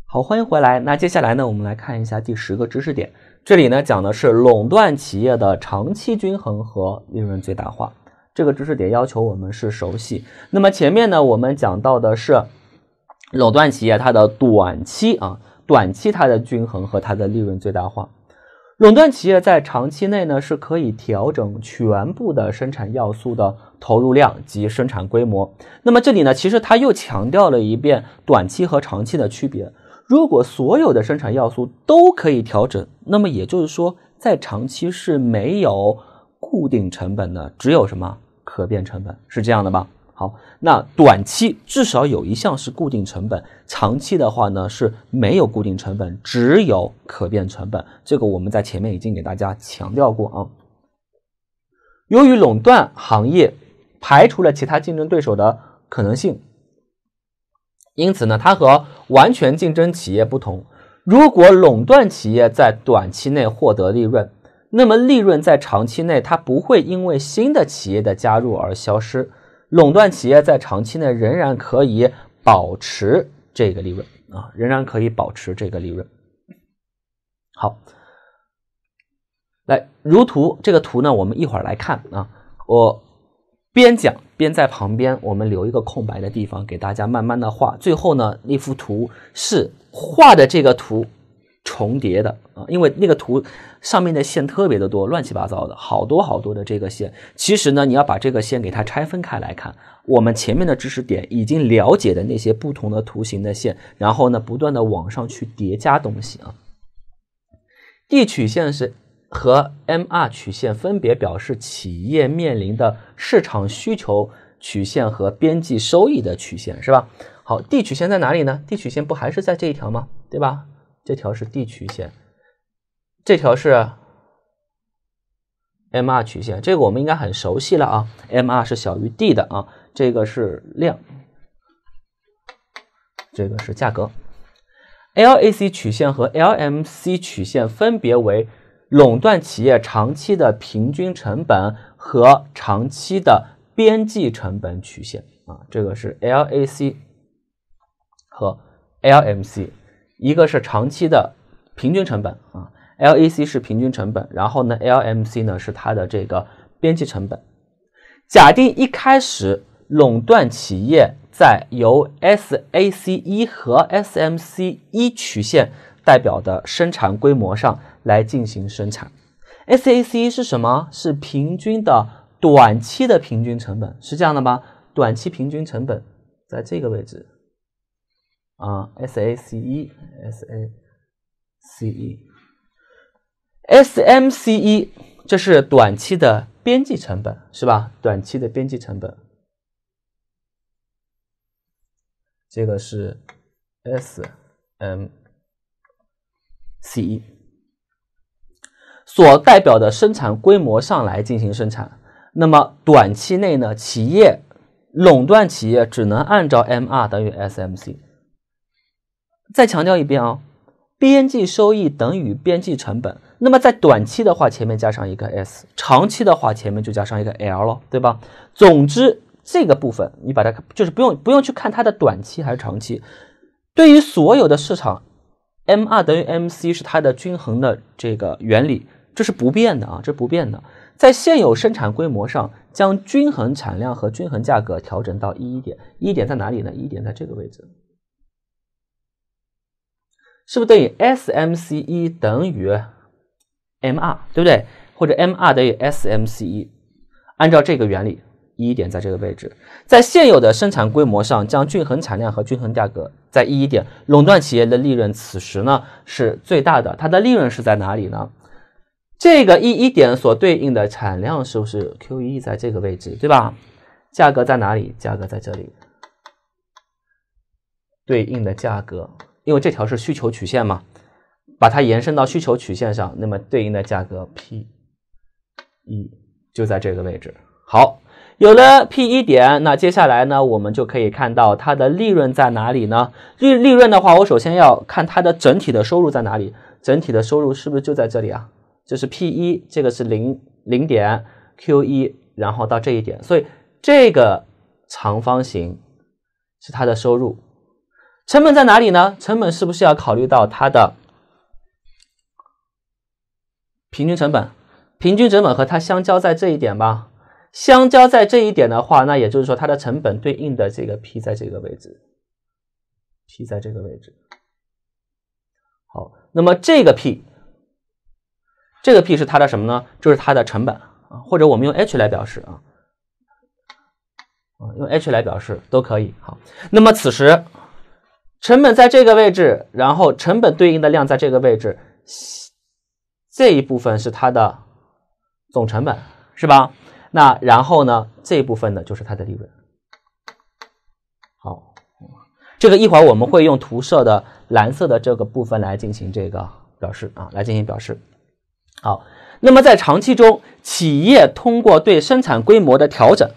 好，欢迎回来。那接下来呢，我们来看一下第10个知识点。这里呢讲的是垄断企业的长期均衡和利润最大化。这个知识点要求我们是熟悉。那么前面呢，我们讲到的是垄断企业它的短期它的均衡和它的利润最大化。垄断企业在长期内呢是可以调整全部的生产要素的投入量及生产规模。那么这里呢，其实它又强调了一遍短期和长期的区别。如果所有的生产要素都可以调整，那么也就是说，在长期是没有固定成本的，只有什么可变成本，是这样的吧？好，那短期至少有一项是固定成本，长期的话呢是没有固定成本，只有可变成本。这个我们在前面已经给大家强调过啊。由于垄断行业排除了其他竞争对手的可能性，因此呢，它和完全竞争企业不同。如果垄断企业在短期内获得利润，那么利润在长期内它不会因为新的企业的加入而消失。垄断企业在长期内仍然可以保持这个利润仍然可以保持这个利润。好，来如图，这个图呢我们一会儿来看我边讲边在旁边我们留一个空白的地方给大家慢慢的画，最后呢那幅图是画的这个图重叠的因为那个图上面的线特别的多，乱七八糟的，好多的这个线。其实呢，你要把这个线给它拆分开来看，我们前面的知识点已经了解的那些不同的图形的线，然后呢，不断的往上去叠加东西D 曲线是和 MR 曲线分别表示企业面临的市场需求曲线和边际收益的曲线，是吧？好 ，D 曲线在哪里呢 ？D 曲线不还是在这一条吗？对吧？这条是 D 曲线，这条是 MR 曲线，这个我们应该很熟悉了MR 是小于 D 的这个是量，这个是价格。LAC 曲线和 LMC 曲线分别为垄断企业长期的平均成本和长期的边际成本曲线这个是 LAC 和 LMC。一个是长期的平均成本LAC 是平均成本，然后呢 LMC 呢是它的这个边际成本。假定一开始垄断企业在由 SAC1 和 SMC1 曲线代表的生产规模上来进行生产。SAC1 是什么？是平均的短期的平均成本，是这样的吗？短期平均成本在这个位置SAC1 SMC1 这是短期的边际成本，是吧？短期的边际成本，这个是 SMC1 所代表的生产规模上来进行生产。那么短期内呢，垄断企业只能按照 MR 等于 SMC。再强调一遍边际收益等于边际成本。那么在短期的话，前面加上一个 S， 长期的话，前面就加上一个 L 了，对吧？总之，这个部分你把它就是不用去看它的短期还是长期。对于所有的市场 ，MR 等于 MC 是它的均衡的这个原理，这是不变的这不变的。在现有生产规模上，将均衡产量和均衡价格调整到一点。一点在哪里呢？一点在这个位置。是不是等于 SMC1 等于 MR， 对不对？或者 MR 等于 SMC1， 按照这个原理，一点在这个位置。在现有的生产规模上，将均衡产量和均衡价格在一点，垄断企业的利润此时呢是最大的。它的利润是在哪里呢？这个一点所对应的产量是不是 Q1 在这个位置，对吧？价格在哪里？价格在这里，对应的价格。因为这条是需求曲线嘛，把它延伸到需求曲线上，那么对应的价格 P1 就在这个位置。好，有了 P1 点，那接下来呢，我们就可以看到它的利润在哪里呢？利润的话，我首先要看它的整体的收入在哪里。整体的收入是不是就在这里这是 P1， 这个是0点 Q1， 然后到这一点，所以这个长方形是它的收入。 成本在哪里呢？成本是不是要考虑到它的平均成本？平均成本和它相交在这一点吧。相交在这一点的话，那也就是说它的成本对应的这个 P 在这个位置 ，P 在这个位置。好，那么这个 P 是它的什么呢？就是它的成本啊，或者我们用 H 来表示啊，用 H 来表示都可以。好，那么此时成本在这个位置，然后成本对应的量在这个位置，这一部分是它的总成本，是吧？那然后呢，这一部分呢就是它的利润。好，这个一会儿我们会用涂色的蓝色的这个部分来进行这个表示啊，来进行表示。好，那么在长期中，企业通过对生产规模的调整，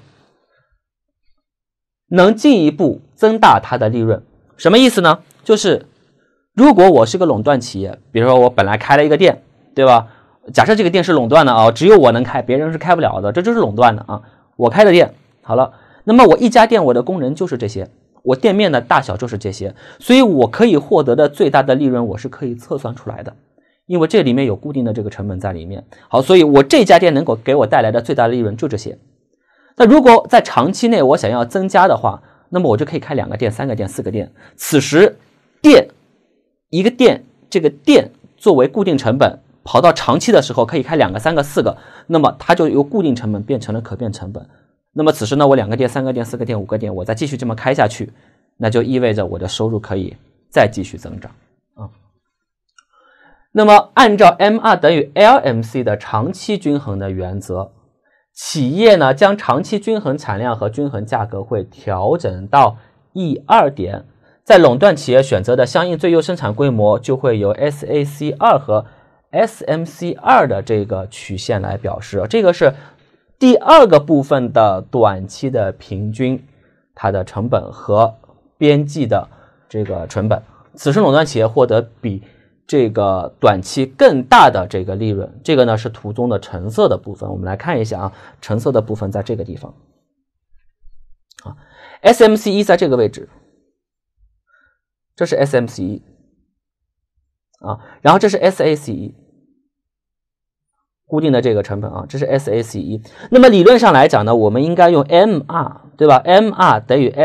能进一步增大它的利润。什么意思呢？就是如果我是个垄断企业，比如说我本来开了一个店，对吧？假设这个店是垄断的啊，只有我能开，别人是开不了的，这就是垄断的啊。我开的店好了，那么我一家店我的工人就是这些，我店面的大小就是这些，所以我可以获得的最大的利润我是可以测算出来的，因为这里面有固定的这个成本在里面。好，所以我这家店能够给我带来的最大的利润就这些。那如果在长期内我想要增加的话，那么我就可以开2个店、3个店、4个店。此时一个店，这个店作为固定成本跑到长期的时候可以开2个、3个、4个，那么它就由固定成本变成了可变成本。那么此时呢，我2个店、3个店、4个店、5个店，我再继续这么开下去，那就意味着我的收入可以再继续增长啊。那么按照 MR 等于 LMC 的长期均衡的原则，企业呢将长期均衡产量和均衡价格会调整到 E2 点，在垄断企业选择的相应最优生产规模就会由 SAC2 和 SMC2 的这个曲线来表示。这个是第2个部分的短期的平均它的成本和边际的这个成本，此时垄断企业获得比这个短期更大的这个利润。这个呢是图中的橙色的部分，我们来看一下啊，橙色的部分在这个地方啊 ，SMC1 在这个位置，这是 SMC1 啊，然后这是 SAC1 固定的这个成本啊，这是 SAC1。那么理论上来讲呢，我们应该用 MR 对吧 ？MR 等于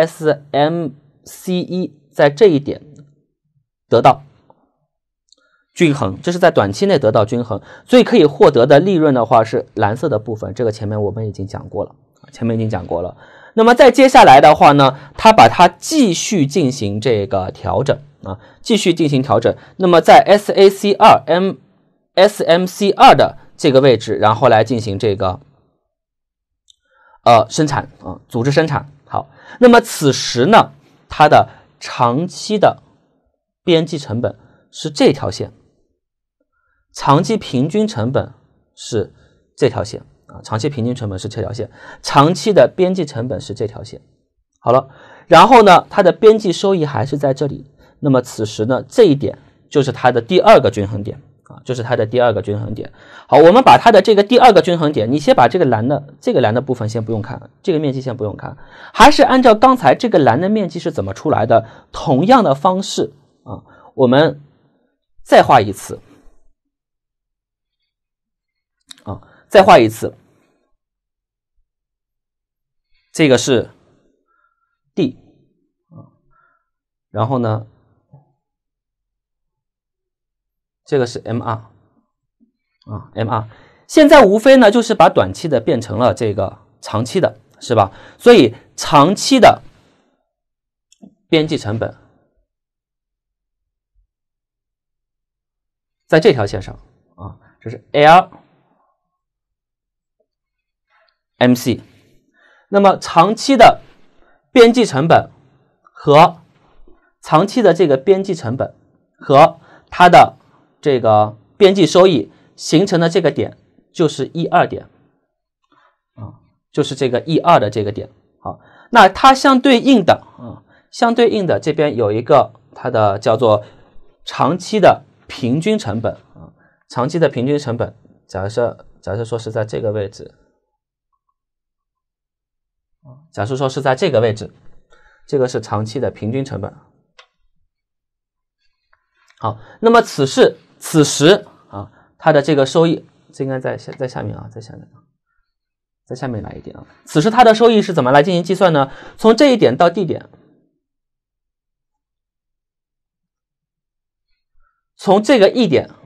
SMC1 在这一点得到均衡，这是在短期内得到均衡，所以可以获得的利润的话是蓝色的部分，这个前面我们已经讲过了，那么再接下来的话呢，它把它继续进行这个调整啊，继续进行调整。那么在 SAC2、SMC2 的这个位置，然后来进行这个生产啊，组织生产。好，那么此时呢，它的长期的边际成本是这条线。长期平均成本是这条线啊，长期平均成本是这条线，长期的边际成本是这条线。好了，然后呢，它的边际收益还是在这里。那么此时呢，这一点就是它的第2个均衡点啊，就是它的第2个均衡点。好，我们把它的这个第2个均衡点，你先把这个蓝的部分先不用看，这个面积先不用看，还是按照刚才这个蓝的面积是怎么出来的，同样的方式啊，我们再画一次。再画一次，这个是 D 然后呢，这个是 MR MR， 现在无非呢就是把短期的变成了这个长期的，是吧？所以长期的边际成本在这条线上啊，这是 LMC， 那么长期的边际成本和长期的这个边际成本和它的这个边际收益形成的这个点就是 E2 点啊，就是这个 E2 的这个点。好，那它相对应的这边有一个它的叫做长期的平均成本啊，长期的平均成本，假设说是在这个位置。假设说是在这个位置，这个是长期的平均成本好，那么此时啊，它的这个收益，这应该在下面啊，在下面来一点啊。此时它的收益是怎么来进行计算呢？从这一点到 D 点，从这个 E 点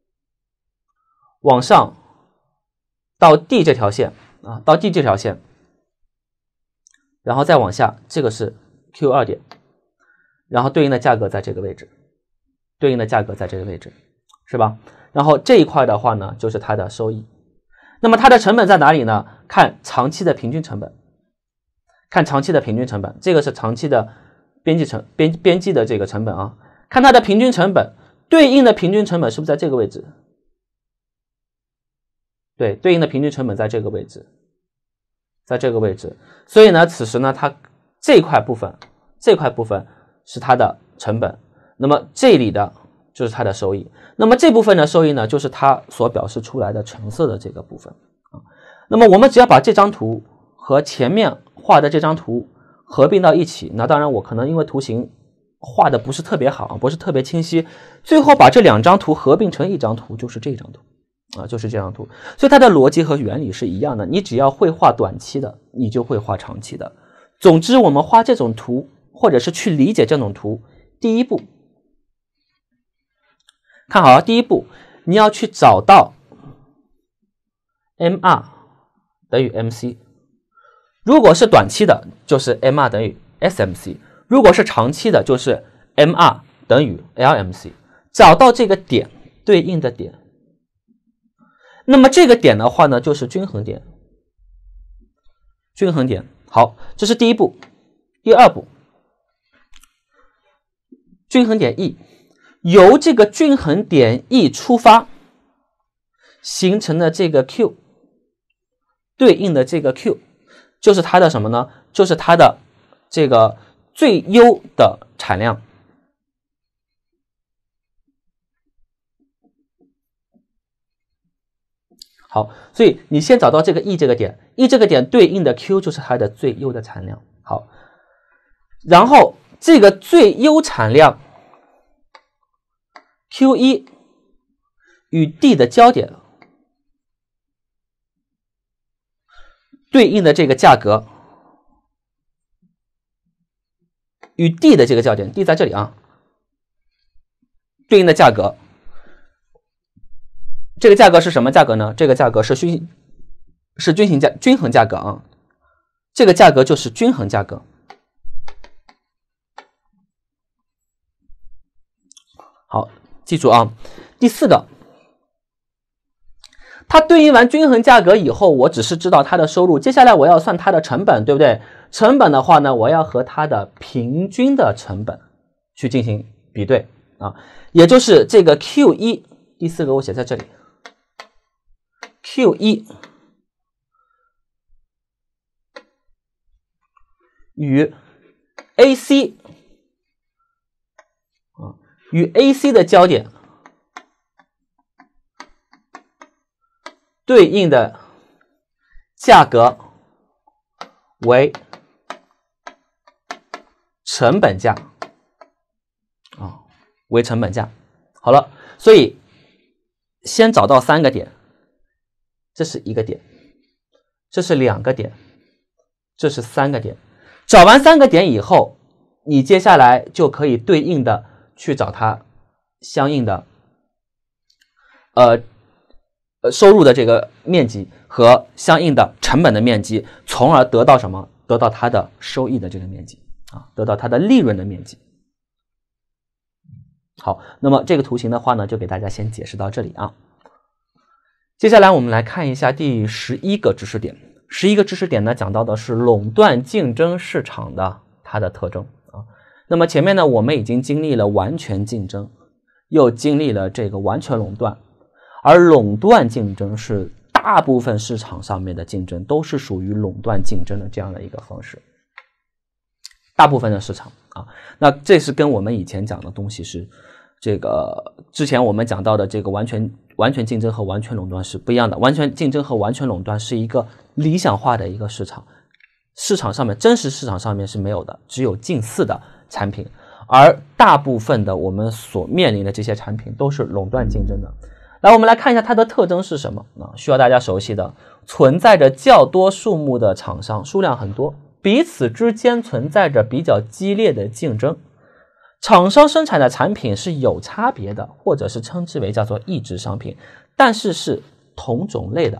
往上到 D 这条线啊，到 D 这条线，然后再往下，这个是 Q2 点，然后对应的价格在这个位置，是吧？然后这一块的话呢，就是它的收益。那么它的成本在哪里呢？看长期的平均成本，这个是长期的边际的这个成本啊。看它的平均成本，对应的平均成本是不是在这个位置？对，对应的平均成本在这个位置，所以呢，此时呢，它这块部分是它的成本，那么这里的就是它的收益。那么这部分的收益呢，就是它所表示出来的橙色的这个部分啊。那么我们只要把这张图和前面画的这张图合并到一起，那当然我可能因为图形画的不是特别好，不是特别清晰，最后把这两张图合并成一张图，就是这张图啊，就是这张图。所以它的逻辑和原理是一样的，你只要会画短期的，你就会画长期的。总之我们画这种图或者是去理解这种图，第一步看好，第一步你要去找到 MR 等于 MC， 如果是短期的就是 MR 等于 SMC， 如果是长期的就是 MR 等于 LMC， 找到这个点对应的点，那么这个点的话呢就是均衡点。好，这是第一步。第二步，均衡点 E， 由这个均衡点 E 出发形成的这个 Q， 对应的这个 Q 就是它的什么呢？就是它的这个最优的产量。好，所以你先找到这个 E 这个点 ，E 这个点对应的 Q 就是它的最优的产量。好，然后这个最优产量 Q1 与 D 的交点对应的这个价格与 D 的这个交点 ，D 在这里啊，对应的价格。这个价格是什么价格呢？这个价格是均衡价格啊，这个价格就是均衡价格。好，记住啊。第四个，它对应完均衡价格以后，我只是知道它的收入，接下来我要算它的成本，对不对？成本的话呢，我要和它的平均的成本去进行比对啊，也就是这个 Q1， 第四个我写在这里。Q1 与 AC 与 AC 的交点对应的价格为成本价啊，为成本价。好了，所以先找到3个点。这是1个点，这是2个点，这是3个点。找完3个点以后，你接下来就可以对应的去找它相应的收入的这个面积和相应的成本的面积，从而得到什么？得到它的收益的这个面积啊，得到它的利润的面积。好，那么这个图形的话呢，就给大家先解释到这里啊。接下来我们来看一下第11个知识点。11个知识点呢，讲到的是垄断竞争市场的它的特征啊。那么前面呢，我们已经经历了完全竞争，又经历了这个完全垄断，而垄断竞争是大部分市场上面的竞争都是属于垄断竞争的这样的一个方式。大部分的市场啊，那这是跟我们以前讲的东西是这个之前我们讲到的这个完全竞争和完全垄断是不一样的。完全竞争和完全垄断是一个理想化的一个市场，市场上面真实市场上面是没有的，只有近似的产品。 而大部分的我们所面临的这些产品都是垄断竞争的。来，我们来看一下它的特征是什么需要大家熟悉的，存在着较多数目的厂商，数量很多，彼此之间存在着比较激烈的竞争。厂商生产的产品是有差别的，或者是称之为叫做异质商品，但是是同种类的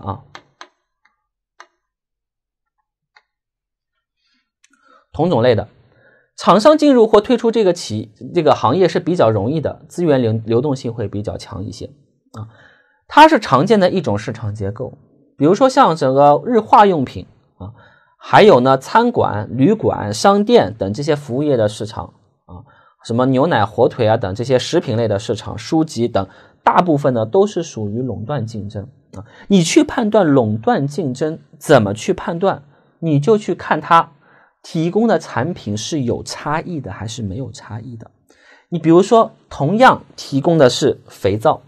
同种类的。厂商进入或退出这个行业是比较容易的，资源流动性会比较强一些它是常见的一种市场结构。比如说像整个日化用品还有呢餐馆、旅馆、商店等这些服务业的市场什么牛奶、火腿等这些食品类的市场、书籍等，大部分呢都是属于垄断竞争你去判断垄断竞争怎么去判断？你就去看它提供的产品是有差异的还是没有差异的。你比如说同样提供的是肥皂，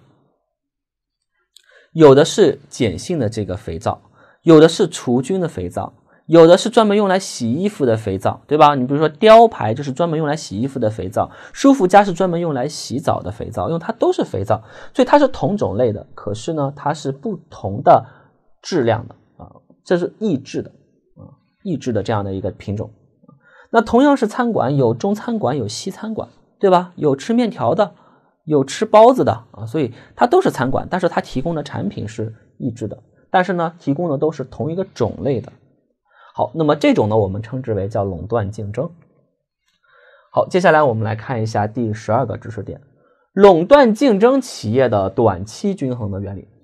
有的是碱性的这个肥皂，有的是除菌的肥皂，有的是专门用来洗衣服的肥皂，对吧？你比如说雕牌就是专门用来洗衣服的肥皂，舒肤佳是专门用来洗澡的肥皂，因为它都是肥皂，所以它是同种类的，可是呢它是不同的质量的这是异质的这样的一个品种。那同样是餐馆，有中餐馆有西餐馆，对吧？有吃面条的，有吃包子的所以它都是餐馆，但是它提供的产品是异质的，但是呢提供的都是同一个种类的。好，那么这种呢我们称之为叫垄断竞争。好，接下来我们来看一下第12个知识点，垄断竞争企业的短期均衡的原理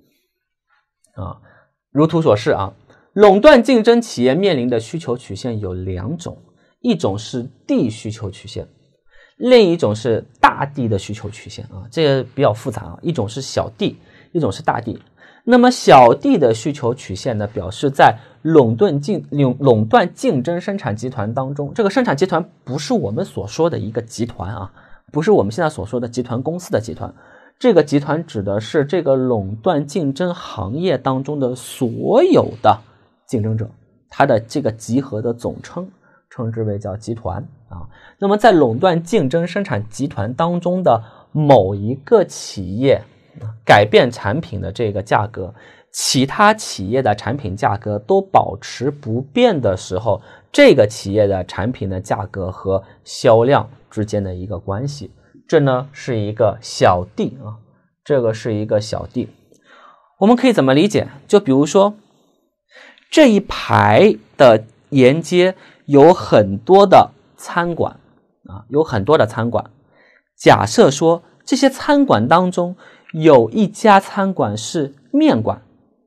如图所示垄断竞争企业面临的需求曲线有2种，一种是D需求曲线，另一种是大 D 的需求曲线这个比较复杂一种是小 D， 一种是大 D。那么小 D 的需求曲线呢，表示在垄断竞争生产集团当中，这个生产集团不是我们所说的一个集团不是我们现在所说的集团公司的集团，这个集团指的是这个垄断竞争行业当中的所有的竞争者，它的这个集合的总称称之为叫集团那么在垄断竞争生产集团当中的某一个企业改变产品的这个价格，其他企业的产品价格都保持不变的时候，这个企业的产品的价格和销量之间的一个关系，这呢是一个小 D 这个是一个小 D。 我们可以怎么理解？就比如说这一排的沿街有很多的餐馆有很多的餐馆，假设说这些餐馆当中有一家餐馆是面馆，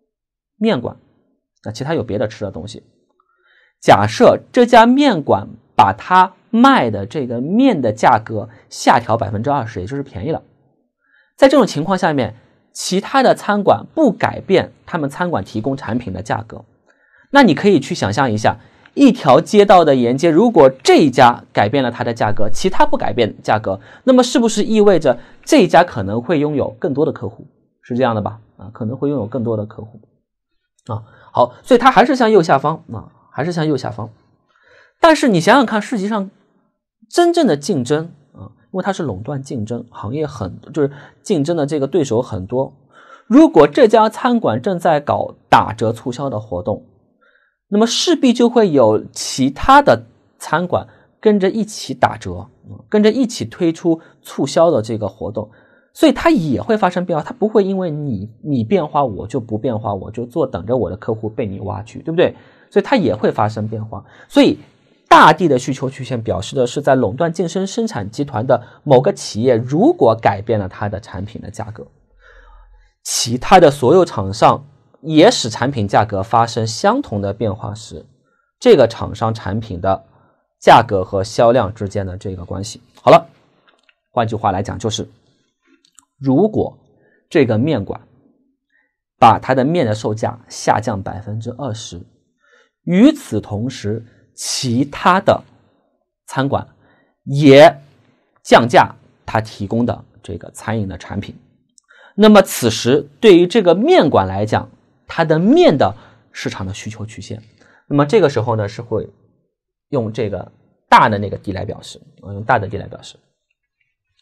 那其他有别的吃的东西。假设这家面馆把它卖的这个面的价格下调 20%， 也就是便宜了。在这种情况下面，其他的餐馆不改变他们餐馆提供产品的价格，那你可以去想象一下，一条街道的沿街，如果这一家改变了它的价格，其他不改变价格，那么是不是意味着这一家可能会拥有更多的客户？是这样的吧？可能会拥有更多的客户好，所以它还是向右下方还是向右下方。但是你想想看，实际上真正的竞争因为它是垄断竞争，行业就是竞争的这个对手很多。如果这家餐馆正在搞打折促销的活动，那么势必就会有其他的餐馆跟着一起打折，跟着一起推出促销的这个活动，所以它也会发生变化。它不会因为你变化我就不变化，我就等着我的客户被你挖去，对不对？所以它也会发生变化。所以大地的需求曲线表示的是在垄断竞争生产集团的某个企业如果改变了它的产品的价格，其他的所有厂商也使产品价格发生相同的变化时，这个厂商产品的价格和销量之间的这个关系。好了，换句话来讲，就是如果这个面馆把它的面的售价下降 20%， 与此同时其他的餐馆也降价它提供的这个餐饮的产品，那么此时对于这个面馆来讲，它的面的市场的需求曲线，那么这个时候呢是会用这个大的那个 D 来表示，用大的 D 来表示。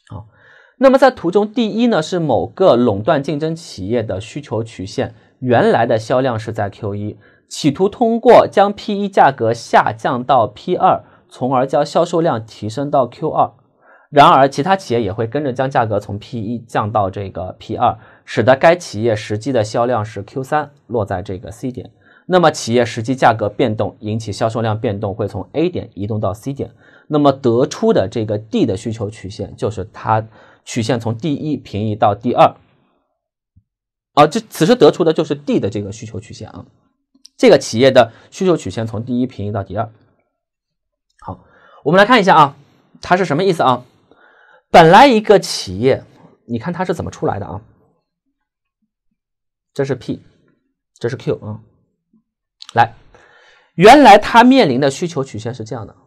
好，那么在图中第一呢是某个垄断竞争企业的需求曲线，原来的销量是在 Q1， 企图通过将 P1 价格下降到 P2， 从而将销售量提升到 Q2。然而其他企业也会跟着将价格从 P1 降到这个 P2， 使得该企业实际的销量是 Q3， 落在这个 C 点。那么企业实际价格变动引起销售量变动，会从 A 点移动到 C 点。那么得出的这个 D 的需求曲线就是它曲线从第一平移到第二。此时得出的就是 D 的这个需求曲线啊。这个企业的需求曲线从第一平移到第二。好，我们来看一下啊，它是什么意思啊？本来一个企业，你看它是怎么出来的啊？这是 P， 这是 Q 啊。来，原来它面临的需求曲线是这样的，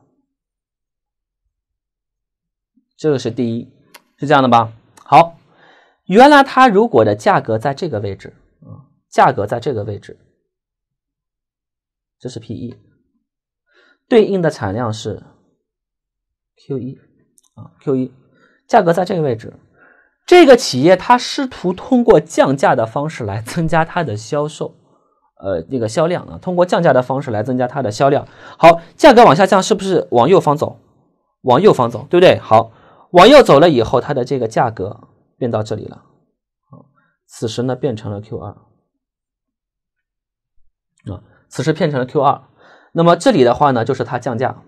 这个是第一，是这样的吧？好，原来它如果的价格在这个位置，价格在这个位置，这是 P1， 对应的产量是 Q1 啊 ，Q1。价格在这个位置，这个企业它试图通过降价的方式来增加它的销售，销量啊，通过降价的方式来增加它的销量。好，价格往下降，是不是往右方走？往右方走，对不对？好，往右走了以后，它的这个价格变到这里了，此时呢变成了 Q2，此时变成了 Q2。那么这里的话呢，就是它降价，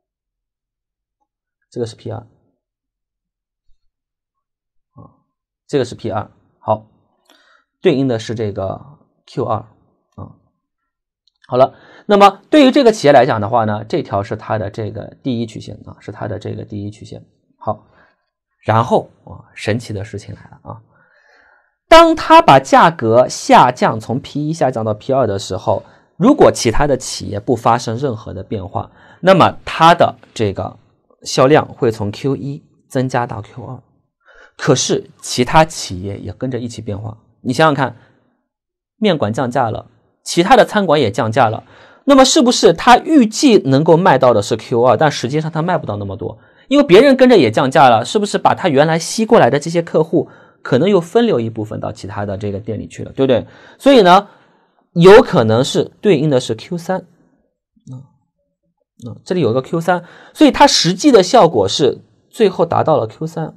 这个是 P2。这个是 P2， 好，对应的是这个 Q2 好了，那么对于这个企业来讲的话呢，这条是它的这个第一曲线啊，是它的这个第一曲线。好，然后神奇的事情来了啊，当它把价格下降从 P1 下降到 P2 的时候，如果其他的企业不发生任何的变化，那么它的这个销量会从 Q1 增加到 Q2。可是其他企业也跟着一起变化，你想想看，面馆降价了，其他的餐馆也降价了，那么是不是他预计能够卖到的是 Q2， 但实际上他卖不到那么多，因为别人跟着也降价了，是不是把他原来吸过来的这些客户可能又分流一部分到其他的这个店里去了，对不对？所以呢，有可能是对应的是 Q3，这里有一个 Q3， 所以它实际的效果是最后达到了 Q3。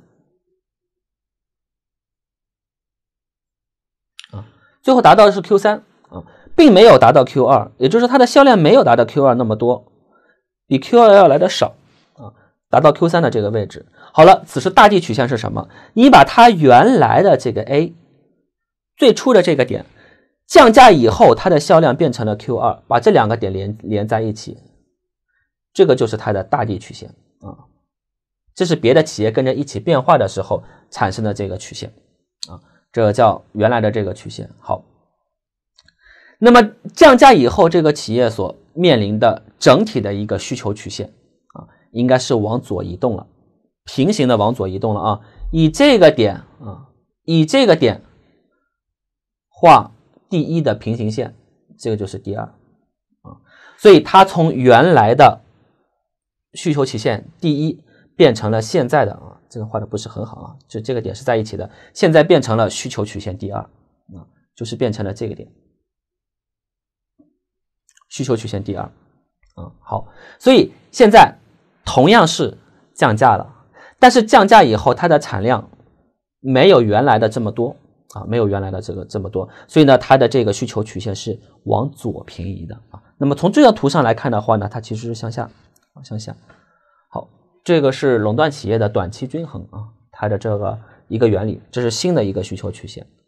最后达到的是 Q3 并没有达到 Q2， 也就是它的销量没有达到 Q2 那么多，比 Q2 要来的少达到 Q3 的这个位置。好了，此时大 D 曲线是什么？你把它原来的这个 A 最初的这个点降价以后，它的销量变成了 Q2， 把这两个点连在一起，这个就是它的大 D 曲线这是别的企业跟着一起变化的时候产生的这个曲线这个叫原来的这个曲线。好，那么降价以后，这个企业所面临的整体的一个需求曲线应该是往左移动了，平行的往左移动了以这个点画第一的平行线，这个就是第二所以它从原来的需求曲线第一变成了现在的这个画的不是很好就这个点是在一起的，现在变成了需求曲线第二就是变成了这个点，需求曲线第二好，所以现在同样是降价了，但是降价以后它的产量没有原来的这么多没有原来的这么多，所以呢它的这个需求曲线是往左平移的那么从这张图上来看的话呢，它其实是向下好，这个是垄断企业的短期均衡它的这个一个原理，这是新的一个需求曲线。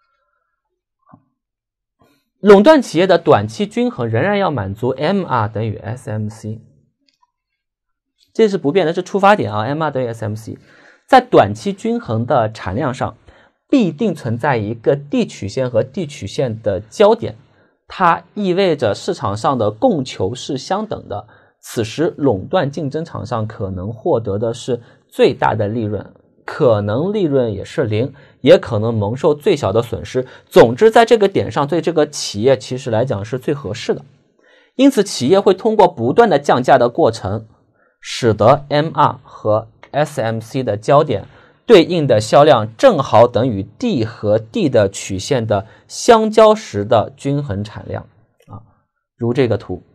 垄断企业的短期均衡仍然要满足 MR 等于 SMC， 这是不变的，是出发点MR 等于 SMC。 在短期均衡的产量上必定存在一个 D 曲线和 D 曲线的交点，它意味着市场上的供求是相等的，此时垄断竞争厂商可能获得的是最大的利润，可能利润也是零，也可能蒙受最小的损失。总之在这个点上对这个企业其实来讲是最合适的，因此企业会通过不断的降价的过程，使得 MR 和 SMC 的交点对应的销量正好等于 D 和 D 的曲线的相交时的均衡产量啊，如这个图。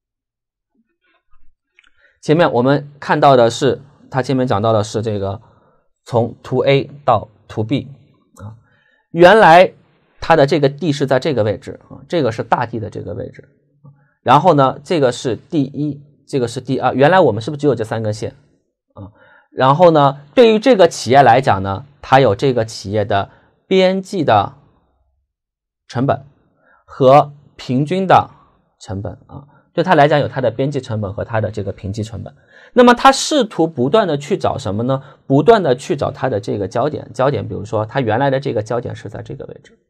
前面我们看到的是，它前面讲到的是这个从图 A 到图 B 啊，原来它的这个 D 是在这个位置啊，这个是大 D 的这个位置，然后呢，这个是第一，这个是第二，原来我们是不是只有这3根线啊？然后呢，对于这个企业来讲呢，它有这个企业的边际的成本和平均的成本啊，对它来讲有它的边际成本和它的这个平均成本。那么它试图不断的去找什么呢？不断的去找它的这个焦点，比如说它原来的这个焦点是在这个位置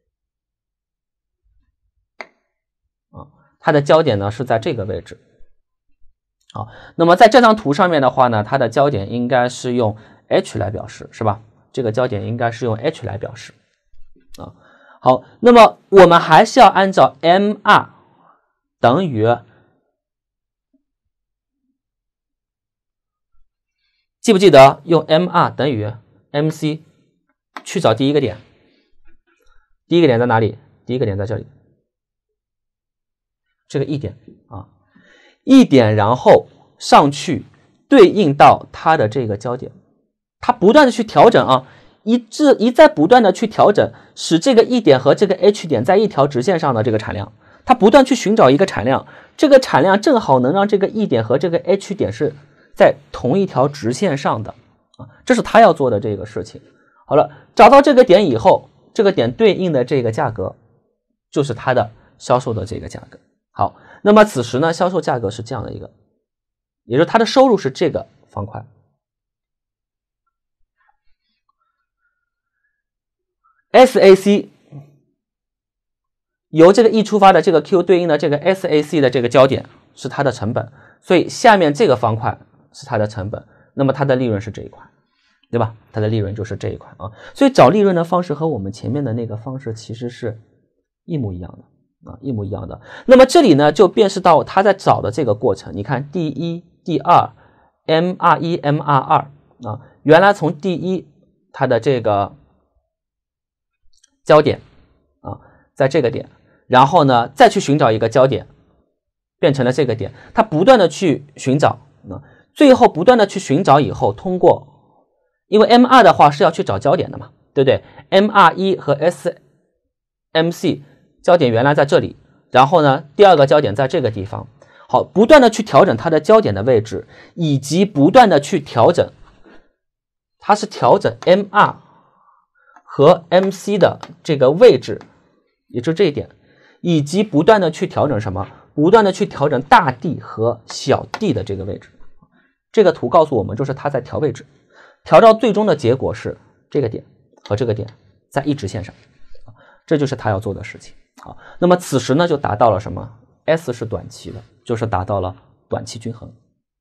啊，它的焦点呢是在这个位置。好，那么在这张图上面的话呢，它的焦点应该是用 H 来表示，是吧？这个焦点应该是用 H 来表示啊。好，那么我们还是要按照 MR 等于，记不记得用 MR 等于 MC 去找第一个点？第一个点在哪里？第一个点在这里，这个 E 点啊。一点，然后上去对应到它的这个焦点，它不断的去调整啊，一再不断的去调整，使这个 E 点和这个 H 点在一条直线上的这个产量，它不断去寻找一个产量，这个产量正好能让这个 E 点和这个 H 点是在同一条直线上的啊，这是它要做的这个事情。好了，找到这个点以后，这个点对应的这个价格就是它的销售的这个价格。好，那么此时呢，销售价格是这样的一个，也就是它的收入是这个方块。SAC 由这个 E 出发的这个 Q 对应的这个 SAC 的这个焦点是它的成本，所以下面这个方块是它的成本，那么它的利润是这一块，对吧？它的利润就是这一块啊。所以找利润的方式和我们前面的那个方式其实是一模一样的。一模一样的。那么这里呢，就辨识到他在找的这个过程。你看，第一、第二 ，MR1、MR2 啊，原来从第一它的这个焦点啊，在这个点，然后呢，再去寻找一个焦点，变成了这个点，他不断的去寻找，最后不断的去寻找以后，通过，因为 M2 的话是要去找焦点的嘛，对不对 ？MR1 和 SMC。焦点原来在这里，然后呢，第二个焦点在这个地方。好，不断的去调整它的焦点的位置，以及不断的去调整，它是调整 MR 和 MC 的这个位置，也就是这一点，以及不断的去调整什么？不断的去调整大 D 和小 d 的这个位置。这个图告诉我们，就是它在调位置，调到最终的结果是这个点和这个点在一直线上，这就是它要做的事情。好，那么此时呢，就达到了什么 ？S 是短期的，就是达到了短期均衡。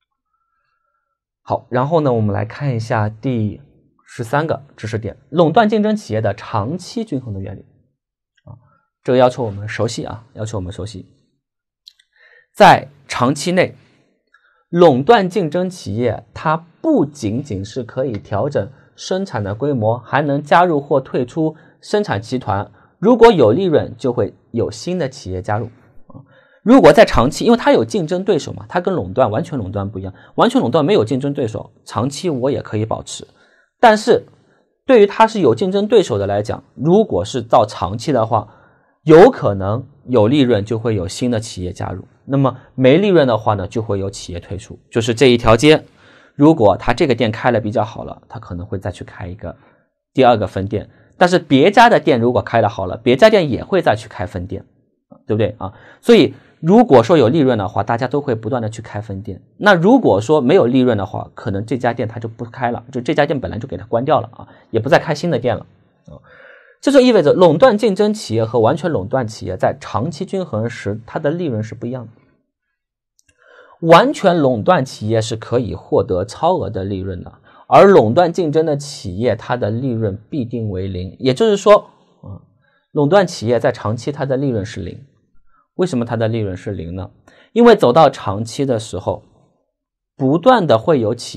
好，然后呢，我们来看一下第13个知识点：垄断竞争企业的长期均衡的原理。这个要求我们熟悉啊，要求我们熟悉。在长期内，垄断竞争企业它不仅仅是可以调整生产的规模，还能加入或退出生产集团。如果有利润，就会有新的企业加入。如果在长期，因为它有竞争对手嘛，它跟垄断完全垄断不一样，完全垄断没有竞争对手，长期我也可以保持。但是对于它是有竞争对手的来讲，如果是到长期的话，有可能有利润就会有新的企业加入，那么没利润的话呢，就会有企业退出。就是这一条街，如果它这个店开了比较好了，它可能会再去开一个第二个分店。但是别家的店如果开得好了，别家店也会再去开分店，对不对啊？所以如果说有利润的话，大家都会不断的去开分店。那如果说没有利润的话，可能这家店它就不开了，就这家店本来就给它关掉了啊，也不再开新的店了啊。这就意味着垄断竞争企业和完全垄断企业在长期均衡时，它的利润是不一样的。完全垄断企业是可以获得超额的利润的。而垄断竞争的企业，它的利润必定为零，也就是说，垄断企业在长期它的利润是零。为什么它的利润是零呢？因为走到长期的时候，不断的会有企业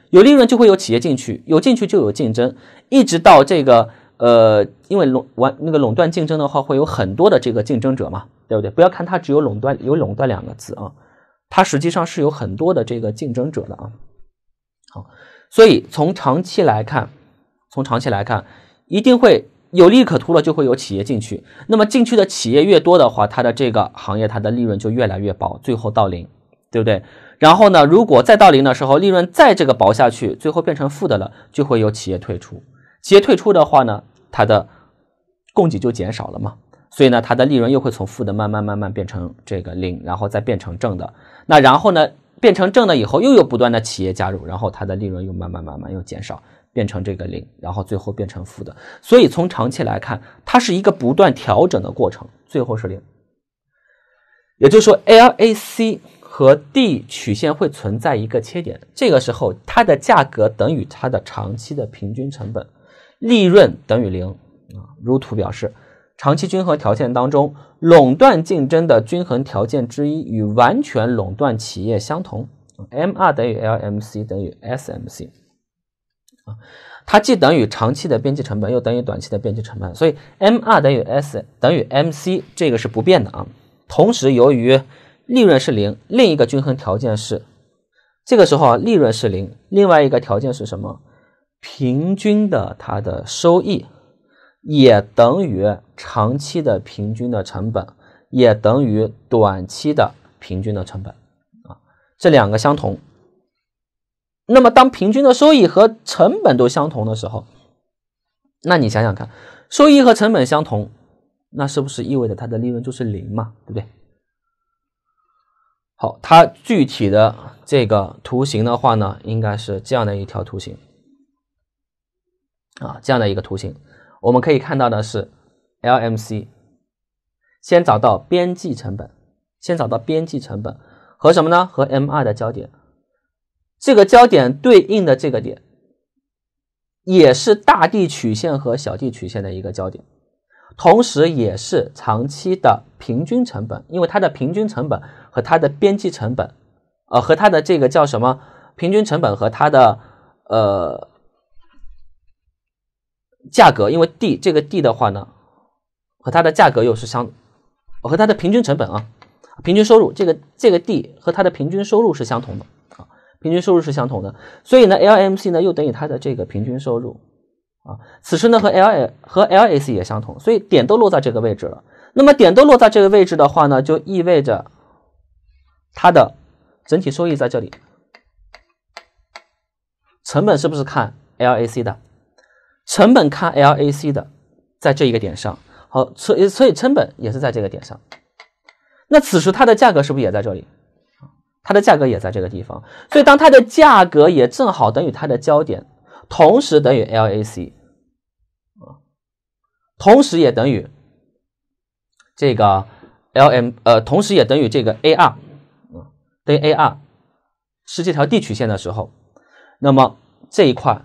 有利润就会有企业进去，有进去就有竞争，一直到这个因为垄断竞争的话，会有很多的这个竞争者嘛，对不对？不要看它只有垄断两个字啊，它实际上是有很多的这个竞争者的啊。好，所以从长期来看，一定会有利可图了，就会有企业进去。那么进去的企业越多的话，它的这个行业它的利润就越来越薄，最后到零，对不对？然后呢，如果再到零的时候，利润再这个薄下去，最后变成负的了，就会有企业退出。企业退出的话呢，它的供给就减少了嘛，所以呢，它的利润又会从负的慢慢变成这个零，然后再变成正的。那然后呢，变成正的以后，又有不断的企业加入，然后它的利润又慢慢又减少，变成这个零，然后最后变成负的。所以从长期来看，它是一个不断调整的过程，最后是零。也就是说 LAC 和 D 曲线会存在一个切点，这个时候它的价格等于它的长期的平均成本，利润等于零啊。如图表示，长期均衡条件当中，垄断竞争的均衡条件之一与完全垄断企业相同 ，MR 等于 LMC 等于 SMC 啊，它既等于长期的边际成本，又等于短期的边际成本，所以 MR 等于 S 等于 MC 这个是不变的啊。同时，由于利润是零，另一个均衡条件是，这个时候利润是零，另外一个条件是什么？平均的它的收益也等于长期的平均的成本，也等于短期的平均的成本啊，这两个相同。那么当平均的收益和成本都相同的时候，那你想想看，收益和成本相同，那是不是意味着它的利润就是零嘛，对不对？好，它具体的这个图形的话呢，应该是这样的一条图形啊，这样的一个图形，我们可以看到的是 LMC 先找到边际成本，和什么呢？和 MR 的交点，这个交点对应的这个点也是大 D 曲线和小 D 曲线的一个交点，同时也是长期的平均成本，因为它的平均成本和它的边际成本和它的这个叫什么平均成本和它的价格，因为 D 这个 D 的话呢和它的价格又是和它的平均成本平均收入，这个 D 和它的平均收入是相同的平均收入是相同的，所以呢 LMC 呢又等于它的这个平均收入此时呢和 LAC 也相同，所以点都落在这个位置了。那么点都落在这个位置的话呢，就意味着它的整体收益在这里，成本是不是看 LAC 的？成本看 LAC 的，在这一个点上。好，所以成本也是在这个点上。那此时它的价格是不是也在这里？它的价格也在这个地方，所以当它的价格也正好等于它的焦点，同时等于 LAC， 同时也等于这个 同时也等于这个 AR， 等于 AR 是这条 D 曲线的时候，那么这一块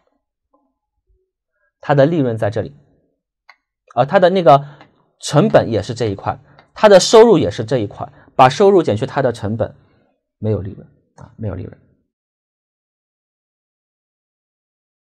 它的利润在这里，它的那个成本也是这一块，它的收入也是这一块，把收入减去它的成本，没有利润没有利润。